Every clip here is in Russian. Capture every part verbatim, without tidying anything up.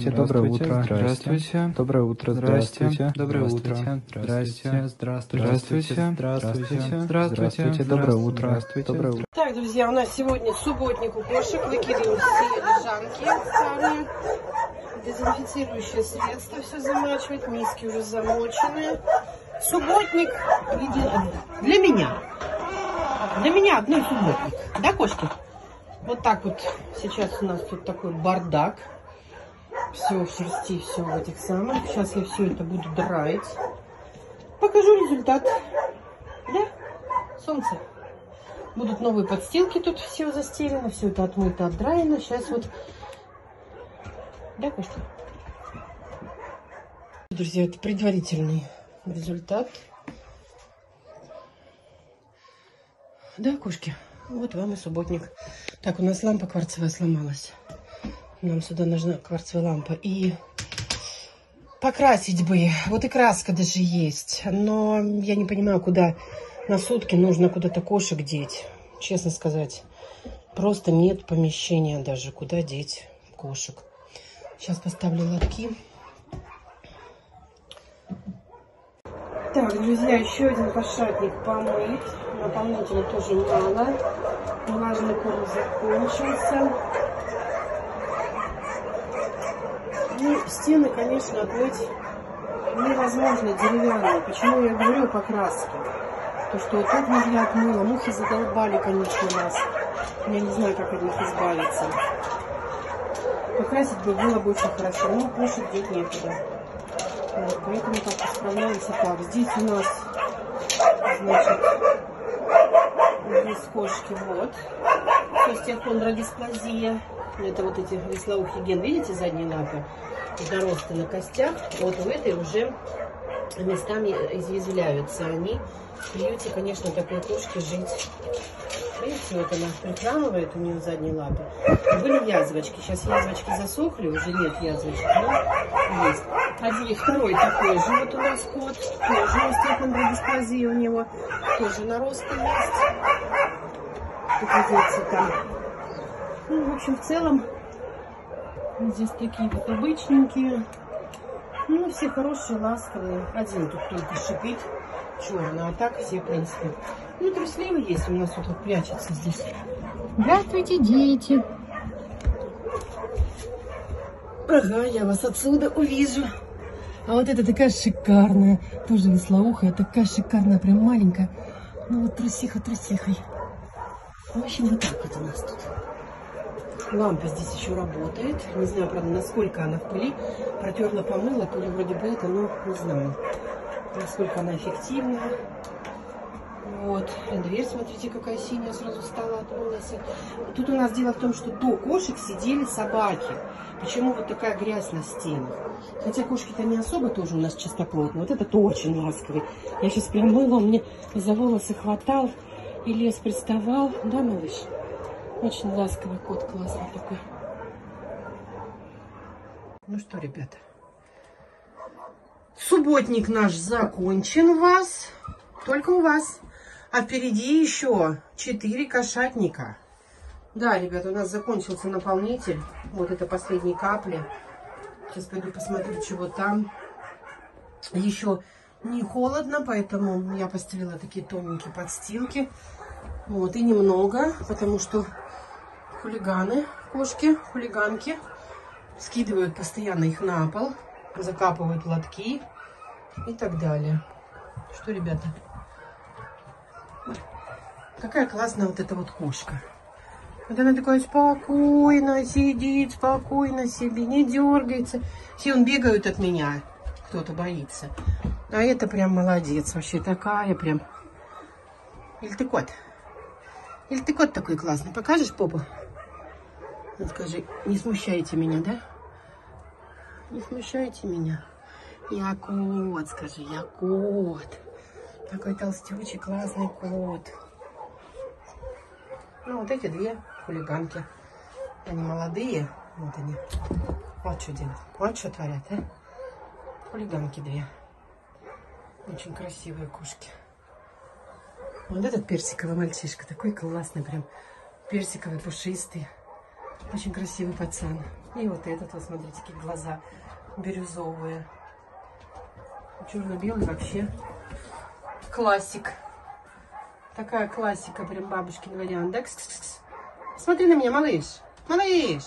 Здравствуйте, доброе утро. Здравствуйте. Доброе утро, здравствуйте. Доброе утро. Здравствуйте, здравствуйте. Здравствуйте. Здравствуйте. Здравствуйте, доброе утро. Доброе утро. Так, друзья, у нас сегодня субботник у кошек. Выкидываем все лежанки старые. Дезинфицирующее средство все замачивать. Миски уже замочены. Субботник для меня. Для меня одной субботник. Да, кошки? Вот так вот сейчас у нас тут такой бардак. Все в шерсти, все в этих самых. Сейчас я все это буду драить. Покажу результат. Да? Солнце. Будут новые подстилки, тут все застелено. Все это отмыто, отдраено. Сейчас вот... Да, кошка? Друзья, это предварительный результат. Да, кошки? Вот вам и субботник. Так, у нас лампа кварцевая сломалась. Нам сюда нужна кварцевая лампа. И покрасить бы. Вот и краска даже есть. Но я не понимаю, куда на сутки нужно куда-то кошек деть. Честно сказать. Просто нет помещения даже, куда деть кошек. Сейчас поставлю лотки. Так, друзья, еще один кошатник помыт. Наполнителя тоже мало. Влажный корм закончился. Ну, стены, конечно, отмыть невозможно деревянные. Почему я говорю о покраске? То, что вот тут не я отмыла. Мухи задолбали, конечно, нас. Я не знаю, как от них избавиться. Покрасить бы было бы очень хорошо. Но кушать деть некуда. Вот, поэтому как-то справляемся так. Здесь у нас, значит, здесь кошки, вот. Остеохондродисплазия. Это вот эти веслоухий ген. Видите, задние лапы? Наросты на костях. Вот у этой уже местами извязляются они. В приюте, конечно, такой кошке жить. Видите, вот она прихрамывает, у нее задние лапы. Были язвочки. Сейчас язвочки засохли, уже нет язвочек, но есть. Один, второй такой же вот у нас кот. Тоже остеохондродисплазия у него. Тоже наросты есть. Находится там. Ну, в общем, в целом, здесь такие вот обычненькие. Ну, все хорошие, ласковые. Один тут только шипит, черный, а так все, в принципе. Ну, трусливый есть у нас, вот, вот прячется здесь. Здравствуйте, дети. Ага, я вас отсюда увижу. А вот эта такая шикарная, тоже веслоухая, такая шикарная, прям маленькая. Ну, вот трусиха трусихой. В общем, вот так вот у нас тут. Лампа здесь еще работает. Не знаю, правда, насколько она в пыли. Протерла, помыла. Пыли вроде бы это, но не знаю, насколько она эффективная. Вот. Дверь, смотрите, какая синяя сразу стала, отмылась. Тут у нас дело в том, что до кошек сидели собаки. Почему вот такая грязь на стенах? Хотя кошки-то не особо тоже у нас чистоплотные. Вот этот очень ласковый. Я сейчас прям мыла, он мне за волосы хватал и лес приставал. Да, малыш? Очень ласковый кот, классный такой. Ну что, ребята, субботник наш закончен у вас, только у вас. А впереди еще четыре кошатника. Да, ребята, у нас закончился наполнитель. Вот это последние капли. Сейчас пойду посмотрю, чего там. Еще не холодно, поэтому я постелила такие тоненькие подстилки. Вот, и немного, потому что хулиганы, кошки, хулиганки, скидывают постоянно их на пол, закапывают лотки и так далее. Что, ребята? Какая классная вот эта вот кошка. Вот она такая спокойно сидит, спокойно себе, не дергается. Все он бегают от меня, кто-то боится. А это прям молодец, вообще такая прям. Или ты кот? Или ты кот такой классный? Покажешь попу? Ну, скажи, не смущаете меня, да? Не смущаете меня? Я кот, скажи, я кот. Такой толстючий, классный кот. Ну, вот эти две хулиганки. Они молодые. Вот они. Вот что делают. Вот что творят, а? Хулиганки две. Очень красивые кошки. Вот этот персиковый мальчишка. Такой классный прям. Персиковый, пушистый. Очень красивый пацан. И вот этот, вот смотрите, какие глаза бирюзовые. Черно-белый вообще классик. Такая классика, прям бабушкин вариант, да? Кс-кс-кс. Смотри на меня, малыш. Малыш.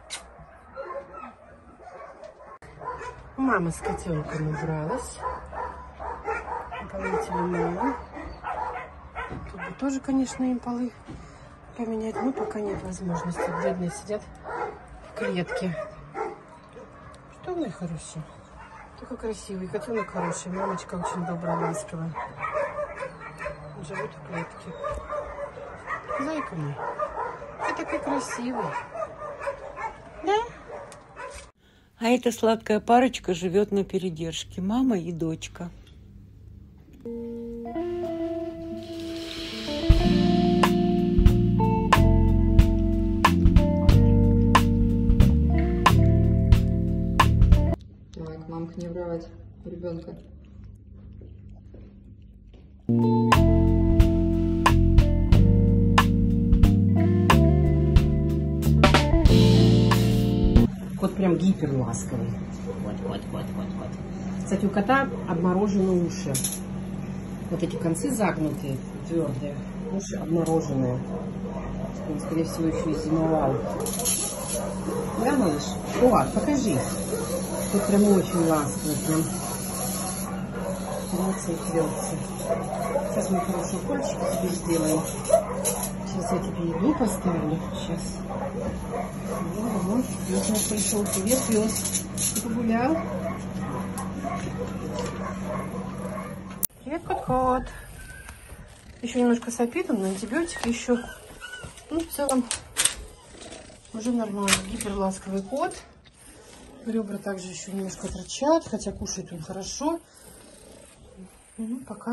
Мама с котенком убралась. Дополнительно мама. Тут бы тоже, конечно, им полы поменять, но пока нет возможности. Бедные сидят в клетке. Что вы хороший? Такой красивый, котенок хороший. Мамочка очень добрая, ласковая. Живут в клетке. Зайка мой, ты такой красивый. Да? А эта сладкая парочка живет на передержке. Мама и дочка. Давай к мамке не убрать ребенка. Кот прям гипер ласковый. Вот, вот, вот, вот, вот. Кстати, у кота обморожены уши. Вот эти концы загнутые, твердые. Уши обмороженные. Он, скорее всего, еще и зимовал. Да, малыш? О, покажи. Тут прям очень ласковый. Прям трется и трется. Сейчас мы хороший укольчик тебе сделаем. Сейчас я тебе еду поставлю. Сейчас. Вот, пес наш пришел. Привет, пес. Ты погулял? Привет, кот-кот. Еще немножко сопит, он на антибиотик еще. Ну, в целом, уже нормально. Гиперласковый кот. Ребра также еще немножко торчат, хотя кушает он хорошо. Ну, пока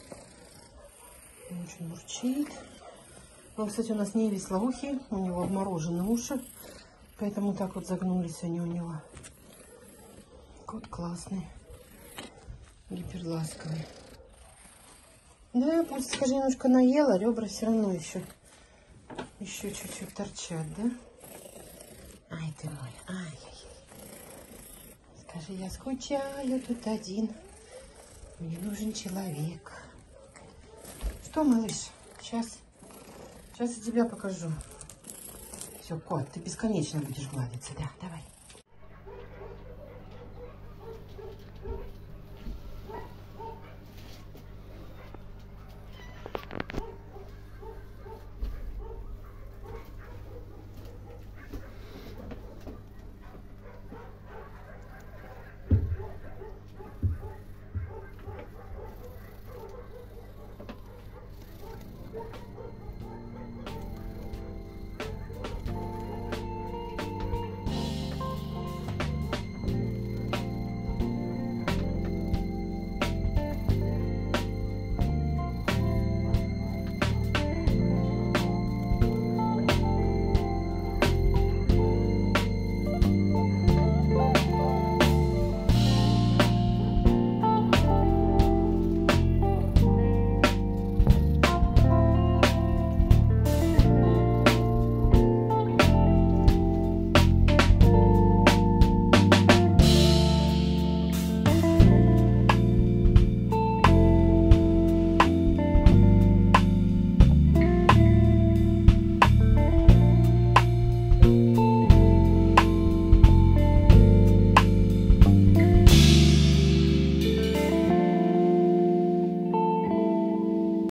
он очень бурчит. Он, кстати, у нас не веслоухий, у него обморожены уши, поэтому так вот загнулись они у него. Кот классный, гиперласковый. Да, пусть, скажи, немножко наела, ребра все равно еще, еще чуть-чуть торчат, да? Ай ты мой, ай-яй-яй. Скажи, я скучаю тут один, мне нужен человек. Что, малыш, сейчас... Сейчас я тебя покажу. Все, кот, ты бесконечно будешь гладиться. Да, давай.